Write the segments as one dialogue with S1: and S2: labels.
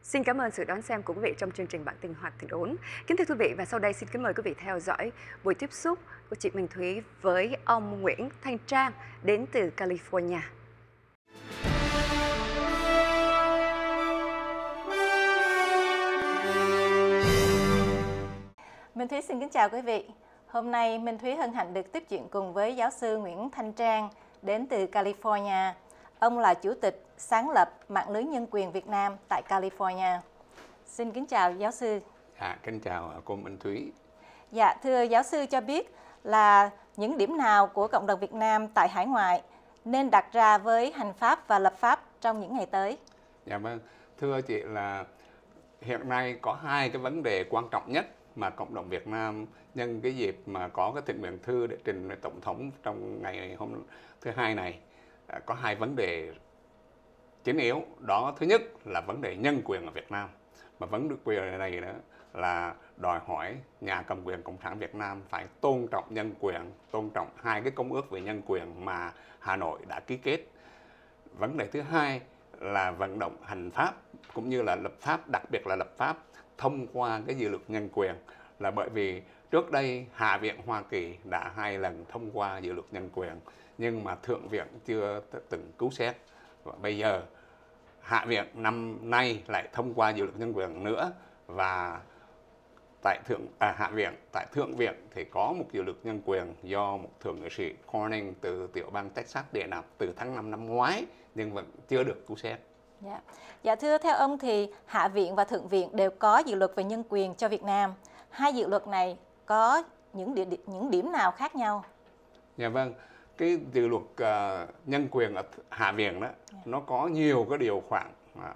S1: Xin cảm ơn sự đón xem của quý vị trong chương trình Bản tin Hoạt Tình Ốn. Kính thưa quý vị, và sau đây xin kính mời quý vị theo dõi buổi tiếp xúc của chị Minh Thúy với ông Nguyễn Thanh Trang đến từ California.
S2: Minh Thúy xin kính chào quý vị. Hôm nay Minh Thúy hân hạnh được tiếp chuyện cùng với giáo sư Nguyễn Thanh Trang đến từ California. Ông là chủ tịch sáng lập Mạng lưới Nhân quyền Việt Nam tại California. Xin kính chào giáo sư.
S3: Kính chào cô Minh Thúy.
S2: Dạ, thưa giáo sư cho biết là những điểm nào của cộng đồng Việt Nam tại hải ngoại nên đặt ra với hành pháp và lập pháp trong những ngày tới?
S3: Dạ vâng, thưa chị là hiện nay có hai cái vấn đề quan trọng nhất mà cộng đồng Việt Nam nhân cái dịp mà có cái thỉnh nguyện thư để trình Tổng thống trong ngày hôm thứ Hai này. Có hai vấn đề chính yếu. Đó, thứ nhất là vấn đề nhân quyền ở Việt Nam. Mà vấn đề quyền này đó là đòi hỏi nhà cầm quyền Cộng sản Việt Nam phải tôn trọng nhân quyền, tôn trọng hai cái công ước về nhân quyền mà Hà Nội đã ký kết. Vấn đề thứ hai là vận động hành pháp cũng như là lập pháp, đặc biệt là lập pháp thông qua cái dự luật nhân quyền, là bởi vì trước đây Hạ viện Hoa Kỳ đã 2 lần thông qua dự luật nhân quyền nhưng mà Thượng viện chưa từng cứu xét, và bây giờ Hạ viện năm nay lại thông qua dự luật nhân quyền nữa, và tại Thượng viện thì có một dự luật nhân quyền do một thượng nghị sĩ Cornyn từ tiểu bang Texas đề nạp từ tháng 5 năm ngoái nhưng vẫn chưa được cứu xét.
S2: Dạ thưa, theo ông thì Hạ viện và Thượng viện đều có dự luật về nhân quyền cho Việt Nam. Hai dự luật này có những điểm nào khác nhau?
S3: Dạ vâng, cái dự luật nhân quyền ở Hạ viện đó, nó có nhiều cái điều khoản,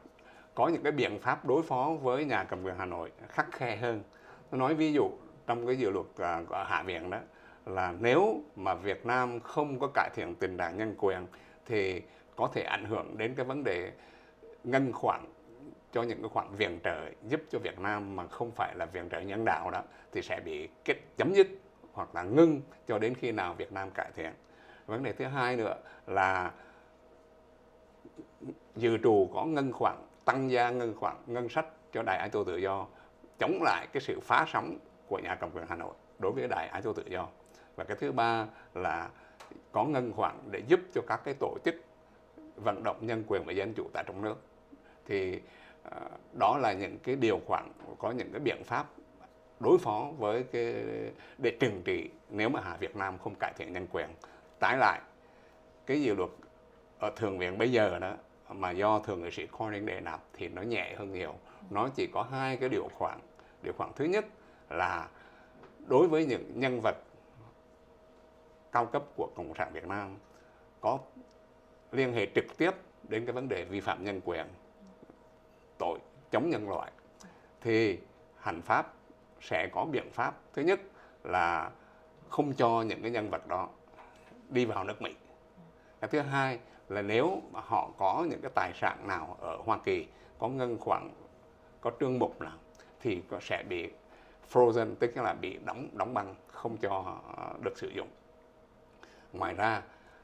S3: có những cái biện pháp đối phó với nhà cầm quyền Hà Nội khắt khe hơn. Tôi nói ví dụ trong cái dự luật của Hạ viện đó là nếu mà Việt Nam không có cải thiện tình trạng nhân quyền thì có thể ảnh hưởng đến cái vấn đề ngân khoản cho những cái khoản viện trợ giúp cho Việt Nam mà không phải là viện trợ nhân đạo đó thì sẽ bị chấm dứt hoặc là ngưng cho đến khi nào Việt Nam cải thiện. Vấn đề thứ hai nữa là dự trù có ngân khoản, tăng gia ngân sách cho Đài Á Châu Tự Do, chống lại cái sự phá sóng của nhà cầm quyền Hà Nội đối với Đài Á Châu Tự Do. Và cái thứ ba là có ngân khoản để giúp cho các cái tổ chức vận động nhân quyền và dân chủ tại trong nước. Thì đó là những cái điều khoản, có những cái biện pháp đối phó với để trừng trị nếu mà Việt Nam không cải thiện nhân quyền. Trái lại, cái dự luật ở Thượng viện bây giờ đó mà do thượng nghị sĩ Cornyn đề nạp thì nó nhẹ hơn nhiều. Nó chỉ có hai cái điều khoản. Điều khoản thứ nhất là đối với những nhân vật cao cấp của Cộng sản Việt Nam có liên hệ trực tiếp đến cái vấn đề vi phạm nhân quyền, tội chống nhân loại, thì hành pháp sẽ có biện pháp. Thứ nhất là không cho những cái nhân vật đó đi vào nước Mỹ. Cái thứ hai là nếu mà họ có những cái tài sản nào ở Hoa Kỳ, có ngân khoản, có trương mục nào thì sẽ bị frozen, tức là bị đóng băng, không cho họ được sử dụng. Ngoài ra,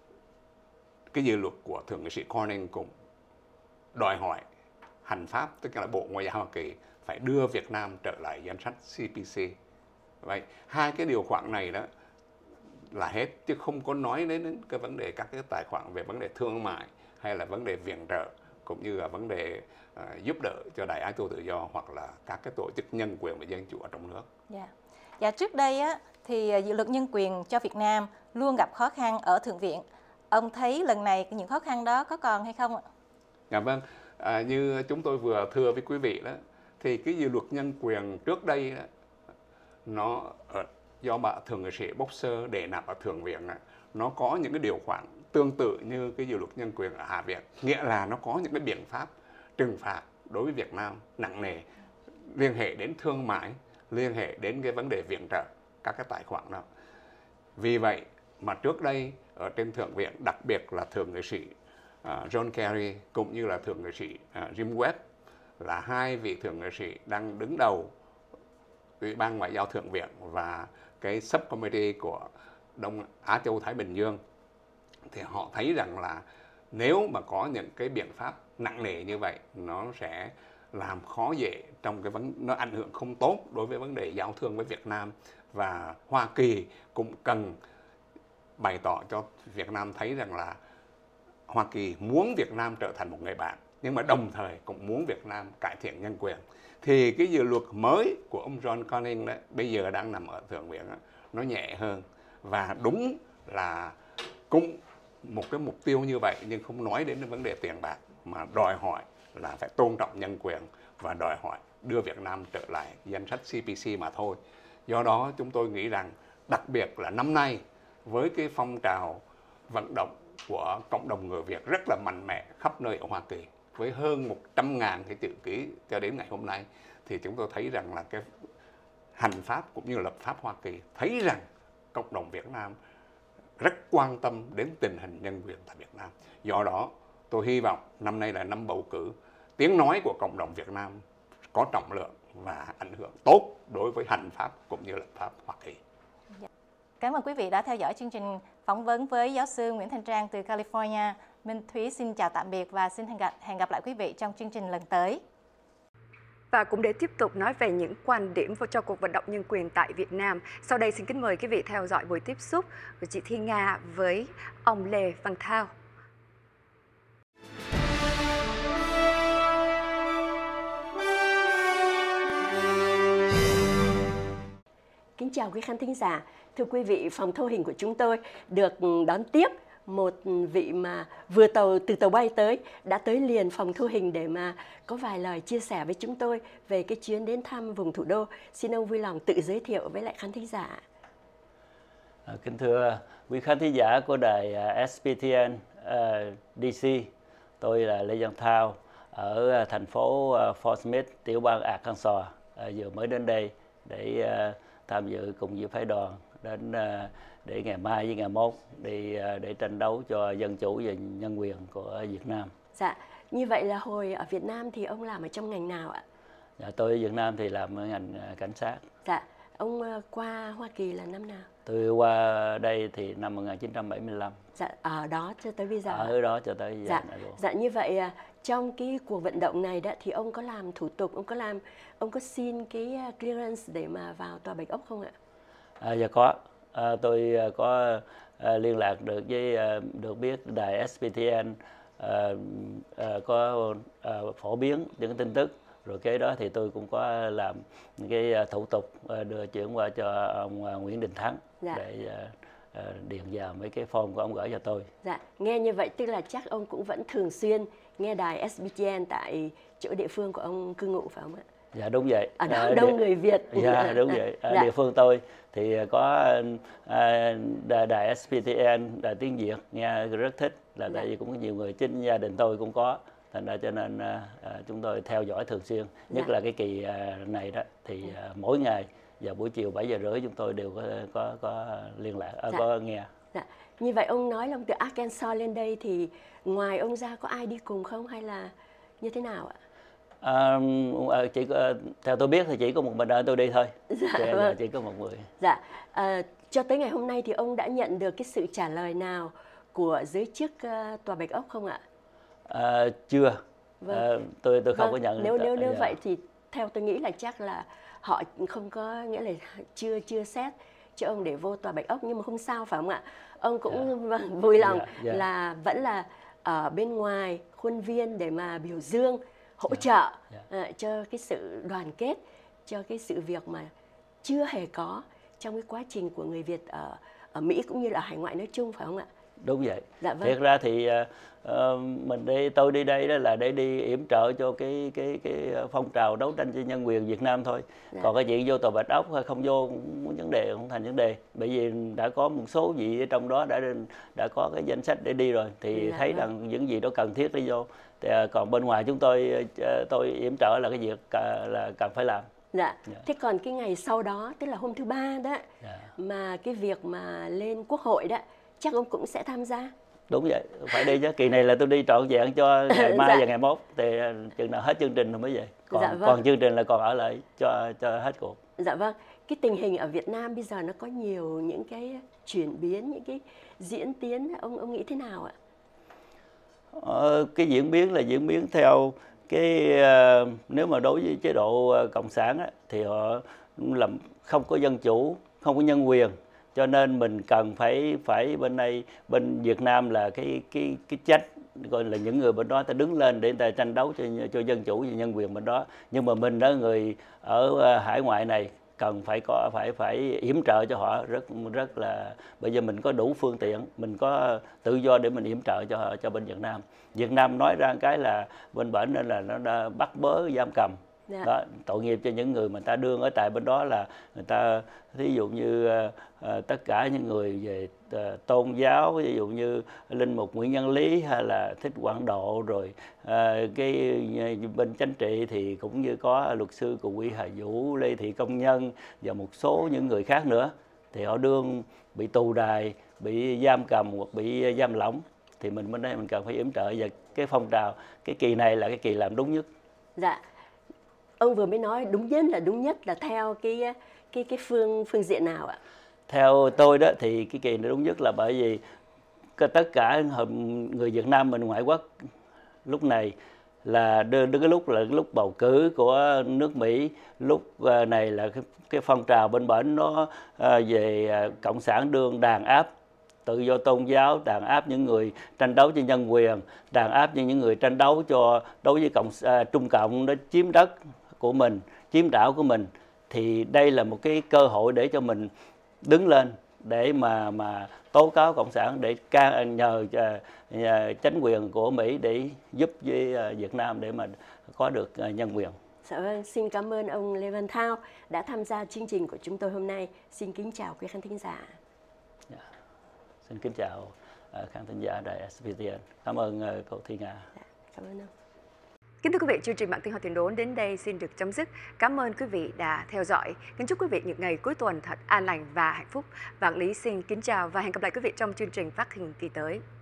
S3: cái dự luật của thượng nghị sĩ Cornyn cũng đòi hỏi hành pháp, tức là Bộ Ngoại giao Hoa Kỳ phải đưa Việt Nam trở lại danh sách CPC. Vậy hai cái điều khoản này đó là hết, chứ không có nói đến cái vấn đề các cái tài khoản về vấn đề thương mại hay là vấn đề viện trợ cũng như là vấn đề giúp đỡ cho Đài Á Châu Tự Do hoặc là các cái tổ chức nhân quyền và dân chủ ở trong nước.
S2: Dạ, trước đây á, thì dự luật nhân quyền cho Việt Nam luôn gặp khó khăn ở Thượng viện. Ông thấy lần này những khó khăn đó có còn hay không ạ?
S3: Dạ vâng, như chúng tôi vừa thưa với quý vị đó, thì cái dự luật nhân quyền trước đây đó, nó do bà thượng nghị sĩ Boxer đề nạp ở Thượng viện đó, nó có những cái điều khoản tương tự như cái dự luật nhân quyền ở Hạ viện, nghĩa là nó có những cái biện pháp trừng phạt đối với Việt Nam nặng nề, liên hệ đến thương mại, liên hệ đến cái vấn đề viện trợ, các cái tài khoản đó. Vì vậy mà trước đây ở trên Thượng viện, đặc biệt là thượng nghị sĩ John Kerry cũng như là thượng nghị sĩ Jim Webb là hai vị thượng nghị sĩ đang đứng đầu Ủy ban Ngoại giao Thượng viện và cái subcommittee của Đông Á Châu Thái Bình Dương, thì họ thấy rằng là nếu mà có những cái biện pháp nặng nề như vậy, nó sẽ làm khó dễ trong nó ảnh hưởng không tốt đối với vấn đề giao thương với Việt Nam, và Hoa Kỳ cũng cần bày tỏ cho Việt Nam thấy rằng là Hoa Kỳ muốn Việt Nam trở thành một người bạn, nhưng mà đồng thời cũng muốn Việt Nam cải thiện nhân quyền. Thì cái dự luật mới của ông John Cornyn đấy, bây giờ đang nằm ở Thượng viện, nó nhẹ hơn, và đúng là cũng một cái mục tiêu như vậy, nhưng không nói đến vấn đề tiền bạc, mà đòi hỏi là phải tôn trọng nhân quyền và đòi hỏi đưa Việt Nam trở lại danh sách CPC mà thôi. Do đó chúng tôi nghĩ rằng đặc biệt là năm nay với cái phong trào vận động của cộng đồng người Việt rất là mạnh mẽ khắp nơi ở Hoa Kỳ, với hơn 100.000 cái chữ ký cho đến ngày hôm nay, thì chúng tôi thấy rằng là cái hành pháp cũng như lập pháp Hoa Kỳ thấy rằng cộng đồng Việt Nam rất quan tâm đến tình hình nhân quyền tại Việt Nam. Do đó tôi hy vọng năm nay là năm bầu cử, tiếng nói của cộng đồng Việt Nam có trọng lượng và ảnh hưởng tốt đối với hành pháp cũng như lập pháp Hoa Kỳ.
S2: Cảm ơn quý vị đã theo dõi chương trình phỏng vấn với giáo sư Nguyễn Thanh Trang từ California. Minh Thúy xin chào tạm biệt và xin hẹn gặp lại quý vị trong chương trình lần tới.
S1: Và cũng để tiếp tục nói về những quan điểm cho cuộc vận động nhân quyền tại Việt Nam, sau đây xin kính mời quý vị theo dõi buổi tiếp xúc của chị Thiên Nga với ông Lê Văn Thao.
S4: Kính chào quý khán thính giả. Thưa quý vị, phòng thu hình của chúng tôi được đón tiếp một vị mà vừa từ tàu bay tới, đã tới liền phòng thu hình để mà có vài lời chia sẻ với chúng tôi về cái chuyến đến thăm vùng thủ đô. Xin ông vui lòng tự giới thiệu với lại khán thính giả.
S5: Kính thưa quý khán thính giả của đài SBTN-DC, tôi là Lê Văn Thao ở thành phố Fort Smith, tiểu bang Arkansas, vừa mới đến đây để tham dự cùng với phái đoàn đến để ngày mai với ngày mốt đi để tranh đấu cho dân chủ và nhân quyền của Việt Nam.
S4: Dạ, như vậy là hồi ở Việt Nam thì ông làm ở trong ngành nào ạ?
S5: Dạ, tôi ở Việt Nam thì làm ở ngành cảnh sát.
S4: Dạ, ông qua Hoa Kỳ là năm nào?
S5: Tôi qua đây thì năm 1975.
S4: Dạ, ở đó cho tới bây giờ.
S5: Ở đó cho tới giờ này luôn.
S4: Dạ, như vậy trong cái cuộc vận động này đó thì ông có làm thủ tục, ông có xin cái clearance để mà vào Tòa Bạch Ốc không ạ?
S5: Dạ có. Tôi có liên lạc được với được biết đài SBTN có phổ biến những tin tức, rồi cái đó thì tôi cũng có làm cái thủ tục đưa chuyển qua cho ông Nguyễn Đình Thắng. Dạ. Để điền vào mấy cái form của ông gửi cho tôi.
S4: Dạ, nghe như vậy tức là chắc ông cũng vẫn thường xuyên nghe đài SBTN tại chỗ địa phương của ông cư ngụ phải không ạ?
S5: Dạ đúng vậy.
S4: Ở đó đông người Việt.
S5: Dạ đúng vậy. Ở địa phương tôi thì có đài SBTN, đài tiếng Việt, nghe rất thích, là tại vì cũng có nhiều người chính gia đình tôi cũng có, thành ra cho nên chúng tôi theo dõi thường xuyên, nhất là cái kỳ này đó thì mỗi ngày vào buổi chiều 7 giờ rưỡi chúng tôi đều có liên lạc, có nghe.
S4: Dạ. Như vậy ông nói là ông từ Arkansas lên đây thì ngoài ông ra có ai đi cùng không hay là như thế nào ạ?
S5: Chỉ có, theo tôi biết thì chỉ có một mình tôi đi thôi.
S4: Dạ, vâng.
S5: Chỉ có một người.
S4: Dạ. Cho tới ngày hôm nay thì ông đã nhận được cái sự trả lời nào của giới chức Tòa Bạch Ốc không ạ?
S5: Chưa.
S4: Vâng.
S5: Tôi không có nhận.
S4: Nếu vậy thì theo tôi nghĩ là chắc là họ không có, nghĩa là chưa xét cho ông để vô Tòa Bạch Ốc, nhưng mà không sao phải không ạ? Ông cũng vui lòng là vẫn là ở bên ngoài khuôn viên để mà biểu dương, hỗ trợ cho cái sự đoàn kết, cho cái sự việc mà chưa hề có trong cái quá trình của người Việt ở Mỹ cũng như là hải ngoại nói chung phải không ạ?
S5: Đúng vậy.
S4: Dạ, vâng.
S5: Thiệt ra thì tôi đi đây đó là để đi yểm trợ cho cái phong trào đấu tranh cho nhân quyền Việt Nam thôi. Dạ. Còn cái chuyện vô Tòa Bạch Ốc hay không vô cũng vấn đề, không thành vấn đề. Bởi vì đã có một số vị ở trong đó đã có cái danh sách để đi rồi, thì thấy rằng những gì đó cần thiết đi vô. Còn bên ngoài chúng tôi yểm trợ là cái việc là cần phải làm.
S4: Dạ. Thế còn cái ngày sau đó, tức là hôm thứ Ba đó, mà cái việc mà lên Quốc hội đó, chắc ông cũng sẽ tham gia.
S5: Đúng vậy, phải đi chứ. Kỳ này là tôi đi trọn vẹn cho ngày mai và ngày mốt. Thì chừng nào hết chương trình rồi mới về. Còn chương trình là còn ở lại cho hết cuộc. Dạ
S4: vâng. Cái tình hình ở Việt Nam bây giờ nó có nhiều những cái chuyển biến, những cái diễn tiến, ông nghĩ thế nào ạ?
S5: Cái diễn biến là diễn biến nếu mà đối với chế độ cộng sản á, thì họ làm không có dân chủ, không có nhân quyền, cho nên mình cần phải bên Việt Nam là cái trách, gọi là những người bên đó ta đứng lên để ta tranh đấu cho dân chủ và nhân quyền bên đó. Nhưng mà mình đó, người ở hải ngoại này cần phải yểm trợ cho họ rất là, bây giờ mình có đủ phương tiện, mình có tự do để mình yểm trợ cho bên Việt Nam. Việt Nam nói ra cái là bên bển nên là nó đã bắt bớ giam cầm. Đó, tội nghiệp cho những người mà ta đương ở tại bên đó, là người ta ví dụ như tất cả những người về tôn giáo, ví dụ như linh mục Nguyễn Văn Lý hay là Thích Quảng Độ, rồi cái bên chính trị thì cũng như có luật sư Cù Quy Hà Vũ, Lê Thị Công Nhân và một số những người khác nữa, thì họ đương bị tù đày, bị giam cầm hoặc bị giam lỏng, thì mình bên đây mình cần phải yểm trợ. Và cái phong trào cái kỳ này là cái kỳ làm đúng nhất.
S4: Dạ, ông vừa mới nói đúng nhất là theo cái phương diện nào ạ?
S5: Theo tôi đó thì cái kỳ này đúng nhất là bởi vì tất cả người Việt Nam mình ngoại quốc lúc này là cái lúc bầu cử của nước Mỹ, lúc này là cái phong trào bên bển nó về cộng sản đương đàn áp tự do tôn giáo, đàn áp những người tranh đấu cho nhân quyền, đàn áp những người tranh đấu đối với Trung Cộng nó chiếm đất của mình, chiếm đảo của mình. Thì đây là một cái cơ hội để cho mình đứng lên để mà tố cáo cộng sản, để nhờ chính quyền của Mỹ để giúp với Việt Nam để mà có được nhân quyền.
S4: Dạ vâng, xin cảm ơn ông Lê Văn Thao đã tham gia chương trình của chúng tôi hôm nay. Xin kính chào quý khán thính giả.
S5: Xin kính chào khán thính giả đài SBTN. Cảm ơn cô Thi Nga.
S4: Cảm ơn ông.
S1: Kính thưa quý vị, chương trình Bản tin Hoa Tiền Đốn đến đây xin được chấm dứt. Cảm ơn quý vị đã theo dõi. Kính chúc quý vị những ngày cuối tuần thật an lành và hạnh phúc. Vạn Lý xin kính chào và hẹn gặp lại quý vị trong chương trình phát hình kỳ tới.